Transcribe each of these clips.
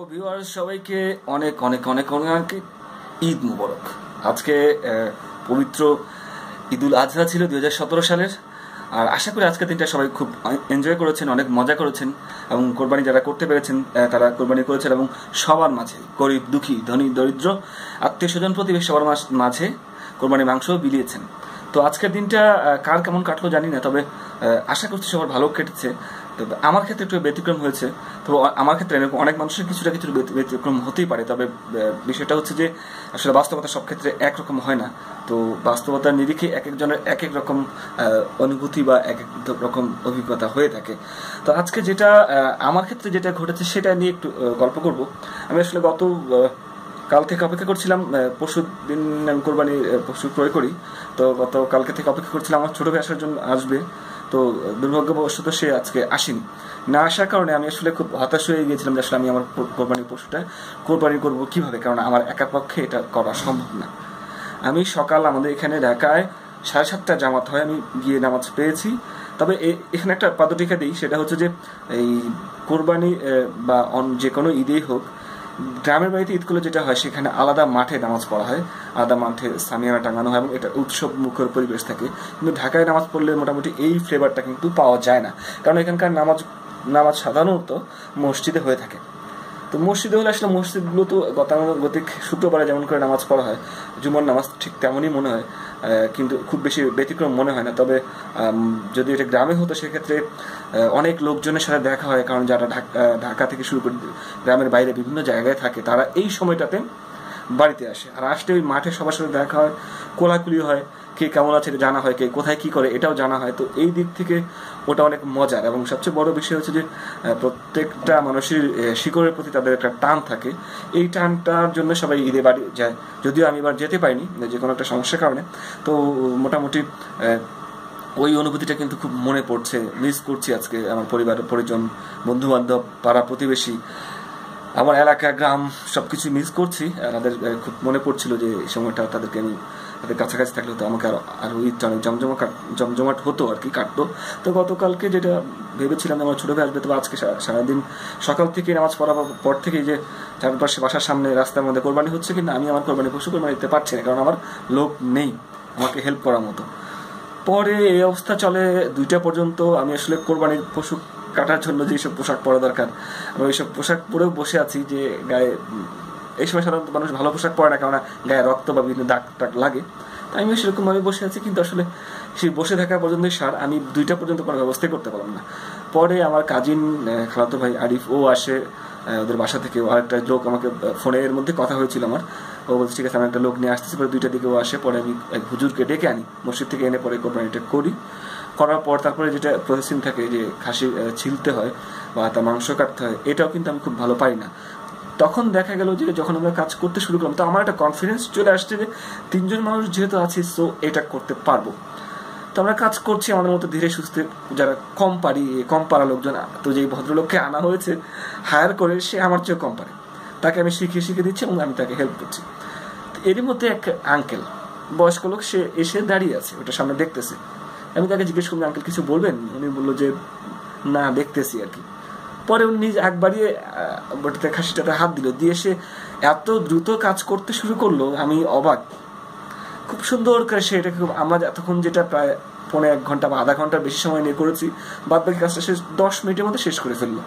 Viewers সবাইকে অনেক অনেক অনেক অনেক ঈদ মুবারক। আজকে পবিত্র ঈদুল আজহা ছিল 2017 সালের। আর আশা করি আজকের দিনটা সবাই খুব এনজয় করেছেন, অনেক মজা করেছেন এবং কোরবানি যারা করতে পেরেছেন তারা কোরবানি করেছেন এবং সবার মাঝে গরিব দুঃখী ধনী দরিদ্র আত্মীয় স্বজন প্রতিবেশী সবার মাঝে কোরবানি মাংস বিলিয়েছেন। তো আজকের দিনটা কার কেমন কাটলো জানি না, তবে আশা করছি সবার ভালো কেটেছে। তবে আমার ক্ষেত্রে একটু ব্যতিক্রম হয়েছে। তো আমার ক্ষেত্রে অনেক মানুষের কিছুটা কিছু ব্যতিক্রম হতেই পারে, তবে বিষয়টা হচ্ছে যে আসলে বাস্তবতা সব ক্ষেত্রে একরকম হয় না। তো বাস্তবতার নিরিখে এক একজনের এক এক রকম অনুভূতি বা এক এক রকম অভিজ্ঞতা হয়ে থাকে। তো আজকে যেটা আমার ক্ষেত্রে যেটা ঘটেছে সেটা নিয়ে একটু গল্প করব। আমি আসলে কাল থেকে অপেক্ষা করছিলাম, পরশু দিন আমি কোরবানি পশু ক্রয় করি। তো কালকে থেকে অপেক্ষা করছিলাম আমার ছোট ভাই আসার জন্য আসবে। তো দুর্ভাগ্যবশত সে আজকে আসেনি। না আসার কারণে আমি আসলে খুব হতাশ হয়ে গিয়েছিলাম যে আসলে আমি আমার কোরবানির পশুটা কোরবানি করবো কিভাবে, কারণ আমার একার পক্ষে এটা করা সম্ভব না। আমি সকাল আমাদের এখানে ঢাকায় 7:30 জামাত হয়, আমি গিয়ে নামাজ পেয়েছি। তবে এখানে একটা পদ্ধতিকা দিই, সেটা হচ্ছে যে এই কোরবানি বা যে কোনো ঈদেই হোক, গ্রামের বাড়িতে ঈদ করলে যেটা হয় সেখানে আলাদা মাঠে নামাজ পড়া হয়, আলাদা মাঠে সামিয়ানা টাঙানো হয় এবং এটা উৎসব মুখর পরিবেশ থাকে। কিন্তু ঢাকায় নামাজ পড়লে মোটামুটি এই ফ্লেভারটা কিন্তু পাওয়া যায় না, কারণ এখানকার নামাজ সাধারণত মসজিদে হয়ে থাকে। তো মসজিদে হলে আসলে মসজিদগুলো তো গতানুগতিক শুক্রবারে যেমন করে নামাজ পড়া হয়, জুমার নামাজ ঠিক তেমনই মনে হয়, কিন্তু খুব বেশি ব্যতিক্রম মনে হয় না। তবে যদি এটা গ্রামে হতো সেক্ষেত্রে অনেক লোকজনের সাথে দেখা হয়, কারণ যারা ঢাকা থেকে শুরু করে গ্রামের বাইরে বিভিন্ন জায়গায় থাকে তারা এই সময়টাতে বাড়িতে আসে, আর আসলে ওই মাঠে সবার সাথে দেখা হয়, কোলাকুলি হয়, কে কেমন আছে জানা হয়, কে কোথায় কি করে এটাও জানা হয়। তো এই দিক থেকে ওটা অনেক মজার। এবং সবচেয়ে বড় বিষয় হচ্ছে যে প্রত্যেকটা মানুষের শিকড়ের প্রতি তাদের একটা টান থাকে। এই টানটার জন্য সবাই ঈদে বাড়ি যায়, যদিও আমি এবার যেতে পারিনি যে কোনো একটা সমস্যার কারণে। তো মোটামুটি ওই অনুভূতিটা কিন্তু খুব মনে পড়ছে, মিস করছি আজকে আমার পরিবার পরিজন, বন্ধু বান্ধব, পাড়া প্রতিবেশী, আমার এলাকা গ্রাম সবকিছু মিস করছি। তাদের খুব মনে পড়ছিল যে এই সময়টা তাদেরকে আমি তাদের কাছাকাছি থাকলে হতো আমাকে আরো ঈদটা অনেক জমজমাট হতো আর কি, কাটতো। তো গতকালকে যেটা ভেবেছিলাম আমার ছোট ভাই আসবে, তবে আজকে সারাদিন সকাল থেকে নামাজ পড়ার পর থেকে যে চারপাশে বাসার সামনে রাস্তার মধ্যে কোরবানি হচ্ছে, কিন্তু আমি আমার কোরবানি পশু কোরবানি দিতে পারছি না, কারণ আমার লোক নেই আমাকে হেল্প করার মতো। পরে এই অবস্থা চলে 2টা পর্যন্ত। আমি আসলে কোরবানির পশু কাটার জন্য যেসব পোশাক পরা দরকার আমি ওইসব পোশাক পরেও বসে আছি, যে গায়ে এই সময় সাধারণত মানুষ ভালো পোশাক পরে না, কারণ গায়ে রক্ত বা বিভিন্ন দাগ টাগ লাগে। আমি সেরকম ভাবে বসে আছি, কিন্তু আসলে সেই বসে থাকা পর্যন্ত সার আমি 2টা পর্যন্ত কোনো ব্যবস্থাই করতে পারলাম না। পরে আমার কাজিন খালাতো ভাই আরিফ ও আসে ওদের বাসা থেকে, আরেকটা লোক আমাকে ফোনের মধ্যে কথা হয়েছিল আমার, ও বলছে ঠিক আছে আমি একটা লোক নিয়ে আসতেছি। পরে 2টার দিকে ও আসে, পরে আমি এক হুজুরকে ডেকে আনি, মসজিদ থেকে এনে পরে কোরবানিটা করার পর তারপরে যেটা প্রসেসিং থাকে যে খাসি ছিলতে হয় বা তার মাংস কাটতে হয়, এটাও কিন্তু আমি খুব ভালো পারি না। তখন দেখা গেল যে যখন আমরা কাজ করতে শুরু করলাম, তো আমার একটা কনফিডেন্স চলে আসছে যে 3জন মানুষ যেহেতু আছি, সো এটা করতে পারবো। তো আমরা কাজ করছি আমাদের মতো ধীরে সুস্থে, যারা কম পারা লোকজন। তো যেই ভদ্রলোককে আনা হয়েছে হায়ার করে, সে আমার চেয়েও কম পারে, তাকে আমি শিখিয়ে দিচ্ছি এবং আমি তাকে হেল্প করছি। এরই মধ্যে এক আঙ্কেল, বয়স্ক লোক, সে এসে দাঁড়িয়ে আছে, ওটা সামনে দেখতেছে। আমি তাকে জিজ্ঞেস করলাম আঙ্কেল কিছু বলবেন? উনি বললো যে না, দেখতেছি আর কি। পরে উনি নিজে আগ বাড়িয়ে বটিতে খাসিটাতে হাত দিয়ে সে এত দ্রুত কাজ করতে শুরু করলো, আমি অবাক। খুব সুন্দর করে সে এটাকে, আমরা এতক্ষণ যেটা প্রায় 1.5 ঘন্টা বা আধা ঘন্টার বেশি সময় নিয়ে করেছি, বাদ বাকি কাজটা সে 10 মিনিটের মধ্যে শেষ করে ফেললো।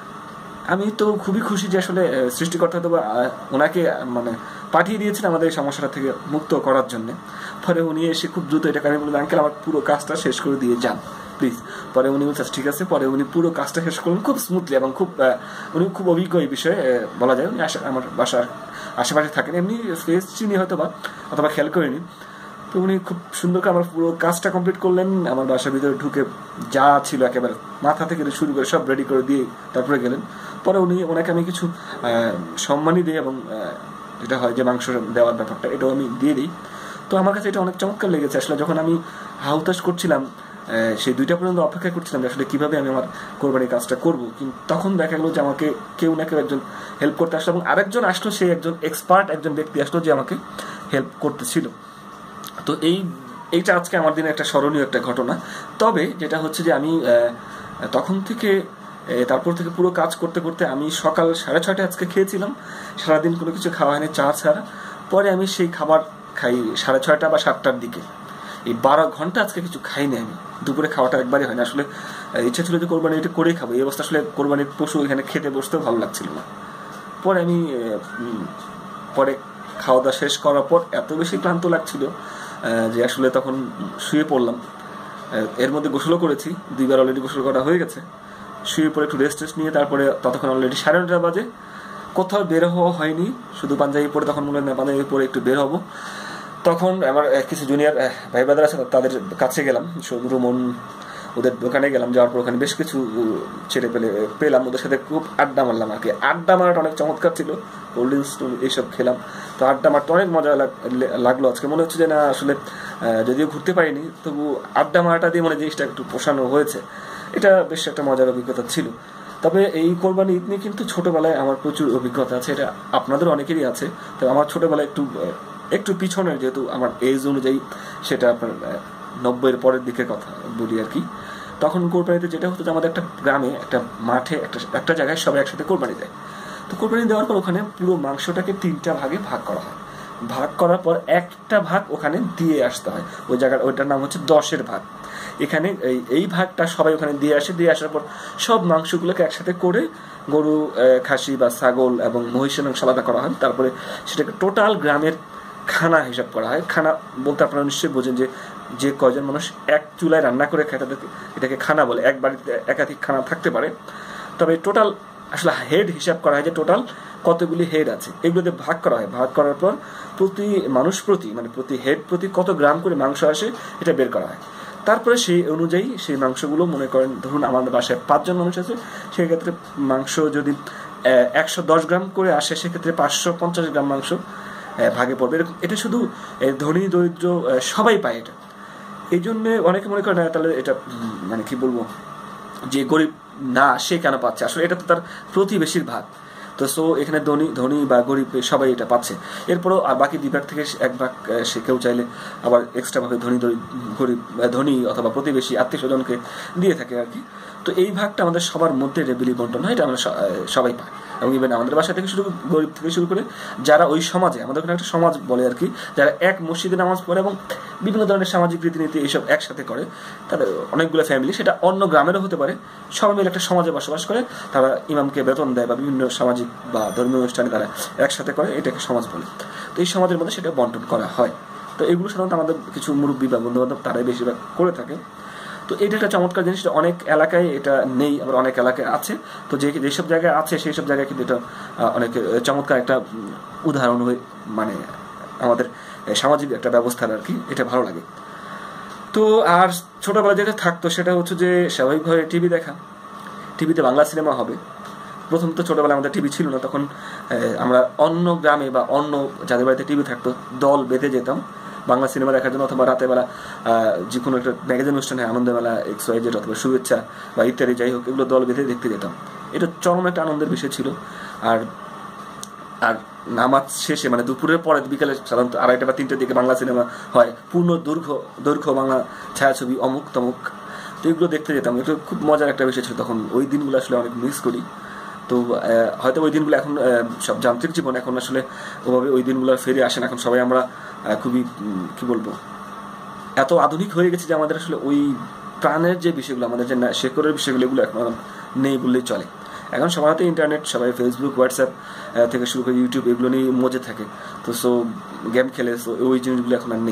আমি তো খুবই খুশি যে আসলে সৃষ্টিকর্তা তো ওনাকে পাঠিয়ে দিয়েছেন আমাদের এই সমস্যাটা থেকে মুক্ত করার জন্য। পরে উনি এসে খুব দ্রুত এটাকে, আমি বললাম আঙ্কেল আমার পুরো কাজটা শেষ করে দিয়ে যান প্লিজ। পরে উনি বলছেন ঠিক আছে। পরে উনি পুরো কাজটা শেষ করলেন খুব স্মুথলি এবং উনি খুব অভিজ্ঞ এই বিষয়ে বলা যায়। উনি আমার বাসার আশেপাশে থাকেন, এমনি ফেস চিনি হয়তো বা অথবা খেয়াল করিনি। তো উনি খুব সুন্দর করে আমার পুরো কাজটা কমপ্লিট করলেন। আমার বাসার ভিতরে ঢুকে যা ছিল একেবারে মাথা থেকে শুরু করে সব রেডি করে দিয়ে তারপরে গেলেন। পরে ওনাকে আমি কিছু সম্মানই দিই এবং যেটা হয় যে মাংস দেওয়ার ব্যাপারটা, এটাও আমি দিয়ে দিই। তো আমার কাছে এটা অনেক চমৎকার লেগেছে। আসলে যখন আমি হাউতাশ করছিলাম, সেই 2টা পর্যন্ত অপেক্ষা করছিলাম আসলে কিভাবে আমি আমার কোরবানির কাজটা করবো, কিন্তু তখন দেখা গেলো যে আমাকে কেউ না কেউ একজন হেল্প করতে আসলো এবং আরেকজন আসলো, সে একজন এক্সপার্ট একজন ব্যক্তি আসলো যে আমাকে হেল্প করতেছিল। তো এইটা আজকে আমার দিনে একটা স্মরণীয় একটা ঘটনা। তবে যেটা হচ্ছে যে আমি তখন থেকে তারপর থেকে পুরো কাজ করতে করতে আমি সকাল 6:30 আজকে খেয়েছিলাম, সারাদিন কোনো কিছু খাওয়া হয়নি, চা ছাড়া। পরে আমি সেই খাবার খাই 6:30 বা 7টার দিকে। এই 12 ঘন্টা আজকে কিছু খাইনি আমি। দুপুরে খাওয়াটা একবারই হয় না। আসলে ইচ্ছা ছিল যে কোরবানি এটা করেই খাবো, এই অবস্থা আসলে কোরবানির পশু এখানে খেতে বসতেও ভালো লাগছিল না। পরে আমি পরে খাওয়া দাওয়া শেষ করার পর এত বেশি ক্লান্ত লাগছিল যে আসলে তখন শুয়ে পড়লাম। এর মধ্যে গোসলও করেছি, 2বার অলরেডি গোসল করা হয়ে গেছে। শুয়ে পরে একটু রেস্ট নিয়ে তারপরে ততক্ষণ অলরেডি 9:30 বাজে। কোথাও বের হওয়া হয়নি, শুধু পাঞ্জাবি পরে তখন মনে হয় পাঞ্জাবি পরে একটু বের হবো। তখন আমার কিছু জুনিয়র ভাই ব্রাদার আছে, তাদের কাছে গেলাম, রুমন ওদের দোকানে গেলাম। যাওয়ার পর ওখানে বেশ কিছু ছেলে পেলাম, ওদের সাথে খুব আড্ডা মারলাম আর কি। আড্ডা মারাটা অনেক চমৎকার ছিল, কোল্ড ড্রিঙ্কস এইসব খেলাম। তো আড্ডা মারতে অনেক মজা লাগলো আজকে। মনে হচ্ছে যে না আসলে যদিও ঘুরতে পারিনি, তবু আড্ডা মারাটা দিয়ে মনে জিনিসটা একটু পোষানো হয়েছে। এটা বেশ একটা মজার অভিজ্ঞতা ছিল। তবে এই কোরবানি ঈদ নিয়ে কিন্তু ছোটবেলায় আমার প্রচুর অভিজ্ঞতা আছে, এটা আপনাদের অনেকেরই আছে। তবে আমার ছোটবেলায় একটু পিছনের, যেহেতু আমার এজ অনুযায়ী সেটা আপনার 90-এর পরের দিকের কথা বলি আর কি। তখন কোরবানিতে যেটা হতো যে আমাদের একটা গ্রামে একটা মাঠে একটা জায়গায় সবাই একসাথে কোরবানি দেয়। তো কোরবানি দেওয়ার পর ওখানে পুরো মাংসটাকে 3টা ভাগে ভাগ করা হয়। ভাগ করার পর একটা ভাগ ওখানে দিয়ে আসতে হয়, ওই জায়গার ওইটার নাম হচ্ছে 10-এর ভাগ। এখানে এই ভাগটা সবাই ওখানে দিয়ে আসার পর সব মাংসগুলোকে একসাথে করে গরু, খাসি বা ছাগল এবং মহিষের মাংস আলাদা করা হয়। তারপরে সেটাকে টোটাল গ্রামের খানা হিসাব করা হয়। খানা বলতে আপনারা নিশ্চয়ই বোঝেন যে কয়জন মানুষ এক চুলায় রান্না করে খায় তাদেরকে এটাকে খানা বলে। এক বাড়িতে একাধিক খানা থাকতে পারে, তবে টোটাল আসলে হেড হিসাব করা হয় যে টোটাল কতগুলি হেড আছে, এগুলোতে ভাগ করা হয়। ভাগ করার পর প্রতি মানুষ প্রতি মানে প্রতি হেড প্রতি কত গ্রাম করে মাংস আসে এটা বের করা হয়। তারপরে সেই অনুযায়ী সেই মাংসগুলো, মনে করেন ধরুন আমাদের বাসায় 5 জন মানুষ আছে, সেক্ষেত্রে মাংস যদি 110 গ্রাম করে আসে, সেক্ষেত্রে 550 গ্রাম মাংস ভাগে পড়বে। এটা শুধু ধনী দরিদ্র সবাই পায় এটা। এই জন্য অনেকে মনে করে না তাহলে এটা মানে কি বলবো, যে গরিব না সে কেন পাচ্ছে, আসলে এটা তো তার প্রতিবেশীর ভাগ। তো সো এখানে ধনী বা গরিব সবাই এটা পাচ্ছে। এরপরও বাকি 2 ভাগ থেকে 1 ভাগ সে কেউ চাইলে আবার এক্সট্রা ভাবে ধনী অথবা প্রতিবেশী আত্মীয় স্বজনকে দিয়ে থাকে আর কি। তো এই ভাগটা আমাদের সবার মধ্যে রেবিলি বন্টন হয়, এটা আমরা সবাই পাই। এবং ইভেন আমাদের বাসা থেকে গরিব থেকে শুরু করে যারা ওই সমাজে, আমাদের ওখানে একটা সমাজ বলে আর কি, যারা এক মসজিদে নামাজ পড়ে এবং বিভিন্ন ধরনের সামাজিক রীতিনীতি এইসব একসাথে করে, তাদের অনেকগুলো ফ্যামিলি, সেটা অন্য গ্রামেরও হতে পারে, সবাই মিলে একটা সমাজে বসবাস করে, তারা ইমামকে বেতন দেয় বা বিভিন্ন সামাজিক বা ধর্মীয় অনুষ্ঠানে তারা একসাথে করে, এটাকে সমাজ বলে। তো এই সমাজের মধ্যে সেটা বন্টন করা হয়। তো এগুলো সাধারণত আমাদের কিছু মুরব্বী বা বন্ধু বান্ধব তারাই বেশিরভাগ করে থাকে। তো এটা একটা চমৎকার জিনিস, অনেক এলাকায় এটা নেই, আবার অনেক এলাকায় আছে। তো যেসব জায়গায় আছে সেই সব জায়গায় কিন্তু এটা অনেক চমৎকার একটা উদাহরণ হয়ে মানে আমাদের সামাজিক একটা ব্যবস্থার আর কি, এটা ভালো লাগে। তো আর ছোটবেলা যেটা থাকতো সেটা হচ্ছে যে স্বাভাবিকভাবে টিভি দেখা, টিভিতে বাংলা সিনেমা হবে। প্রথম তো ছোটবেলায় আমাদের টিভি ছিল না, তখন আমরা অন্য গ্রামে বা অন্য যাদের বাড়িতে টিভি থাকতো দল বেঁধে যেতাম বাংলা সিনেমা দেখার জন্য, অথবা রাতের বেলা যে কোনো একটা ম্যাগাজিন অনুষ্ঠানে, আনন্দমেলা, XYZ অথবা শুভেচ্ছা বা ইত্যাদি যাই হোক, এগুলো দল বেঁধে দেখতে যেতাম। এটা চরম একটা আনন্দের বিষয় ছিল। আর আর নামাজ শেষে মানে দুপুরের পরে বিকালে সাধারণত 2:30 বা 3টের দিকে বাংলা সিনেমা হয়, পূর্ণ দৈর্ঘ্য বাংলা ছায়াছবি অমুক তমুক। তো এগুলো দেখতে যেতাম, এটা খুব মজার একটা বিষয় ছিল তখন। ওই দিনগুলো আসলে অনেক মিস করি। তো হয়তো ওই দিনগুলো এখন সব যান্ত্রিক জীবন, এখন আসলে ওভাবে ওই দিনগুলো ফিরে আসে না। এখন সবাই আমরা খুবই কি বলবো, এত আধুনিক হয়ে গেছে যে আমাদের আসলে ওই প্রাণের যে বিষয়গুলো, আমাদের যে শেকড়ের বিষয়গুলো, এগুলো এখন নেই বললেই চলে। এখন সবার হাতে ইন্টারনেট, সবাই ফেসবুক, হোয়াটসঅ্যাপ থেকে শুরু করে ইউটিউব এগুলো নিয়ে মজে থাকে। তো সো গেম খেলে, সো ওই জিনিসগুলো এখন আর নেই।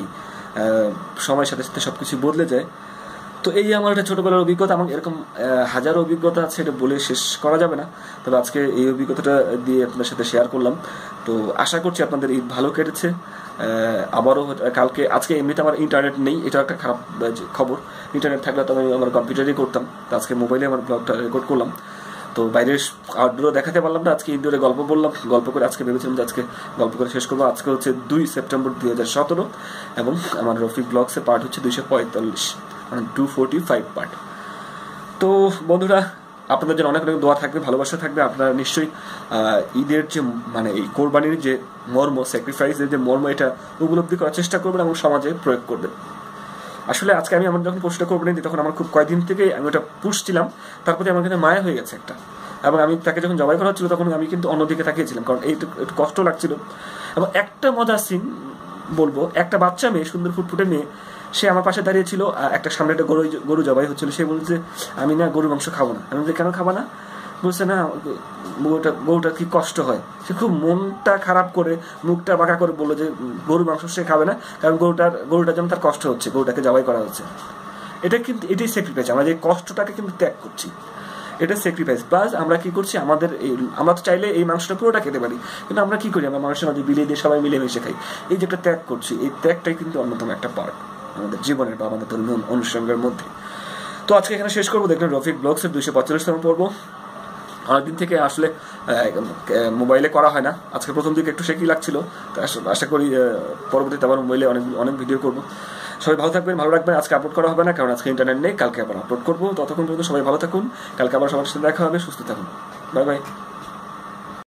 সময়ের সাথে সাথে সবকিছু বদলে যায়। তো এই আমার একটা ছোটবেলার অভিজ্ঞতা, আমার এরকম হাজারো অভিজ্ঞতা আছে, এটা বলে শেষ করা যাবে না। তবে আজকে এই অভিজ্ঞতাটা দিয়ে আপনাদের সাথে শেয়ার করলাম। তো আশা করছি আপনাদের ঈদ ভালো কেটেছে। আবারও আজকে এমনিতে আমার ইন্টারনেট নেই, এটা একটা খারাপ খবর। ইন্টারনেট থাকলে তো আমি আমার কম্পিউটারেই করতাম, তো আজকে মোবাইলে আমার ব্লগটা রেকর্ড করলাম। তো বাইরের আউটডোরও দেখাতে পারলাম না। আজকে ইনডোরে গল্প করে আজকে ভেবেছিলাম যে আজকে গল্প করে শেষ করবো। আজকে হচ্ছে 2 সেপ্টেম্বর 2017 এবং আমার রফিক ব্লগসের পার্ট হচ্ছে 245, মানে 245 পার্ট। তো বন্ধুরা, আপনাদের জন্য অনেক অনেক দোয়া থাকবে, ভালোবাসা থাকবে। আপনারা নিশ্চয়ই ঈদের যে মানে এই কোরবানির যে মর্ম, স্যাক্রিফাইসের যে মর্ম, এটা উপলব্ধি করার চেষ্টা করবেন এবং সমাজে প্রয়োগ করবেন। আসলে আজকে আমি আমার যখন পোস্টটা করবো নি তখন আমার খুব কয়েকদিন থেকে আমি ওটা পুষছিলাম, তারপরে আমার কিন্তু মায়া হয়ে গেছে একটা। এবং আমি তাকে যখন জবাই করা হচ্ছিল তখন আমি কিন্তু অন্যদিকে তাকিয়েছিলাম, কারণ একটু কষ্ট লাগছিল। এবং একটা মজার সিন বলবো, একটা বাচ্চা মেয়ে, সুন্দর ফুটফুটে মেয়ে, সে আমার পাশে দাঁড়িয়েছিল, একটা সামনে একটা গরু জবাই হচ্ছিল, সে বলছে আমি না গরুর মাংস খাবো না। আমি বলছি কেন খাবো না? বলছে না গরুটার কি কষ্ট হয়। সে খুব মনটা খারাপ করে মুখটা বাঁকা করে বললো যে গরুর মাংস সে খাবে না, কারণ গরুটার জন্য তার কষ্ট হচ্ছে, গরুটাকে জবাই করা হচ্ছে। এটা কিন্তু এটাই স্যাক্রিফাইস, আমরা যে কষ্টটাকে কিন্তু ত্যাগ করছি, এটা স্যাক্রিফাইস। প্লাস আমরা কি করছি, আমরা তো চাইলে এই মাংসটা পুরোটা খেতে পারি, কিন্তু আমরা কি করি, আমরা মানুষের মাঝে বিলিয়ে দিয়ে সবাই মিলে মিশে খাই। এই যে একটা ত্যাগ করছি, এই ত্যাগটাই কিন্তু অন্যতম একটা পার্ট আমাদের জীবনের বা আমাদের ধর্মীয় অনুষ্ঠানের মধ্যে। তো আজকে এখানে শেষ করবো। দেখলেন রফিক ব্লগসের 245তম পর্ব। অনেকদিন থেকে আসলে মোবাইলে করা হয় না, আজকে প্রথম দিকে একটু শেকি লাগছিল, আশা করি পরবর্তীতে আবার মোবাইলে অনেক ভিডিও করবো। সবাই ভালো থাকবেন, ভালো রাখবেন। আজকে আপলোড করা হবে না কারণ আজকে ইন্টারনেট নেই, কালকে আবার আপলোড করবো। ততক্ষণ পর্যন্ত সবাই ভালো থাকুন, কালকে আবার সবার সাথে দেখা হবে। সুস্থ থাকুন, বাই বাই।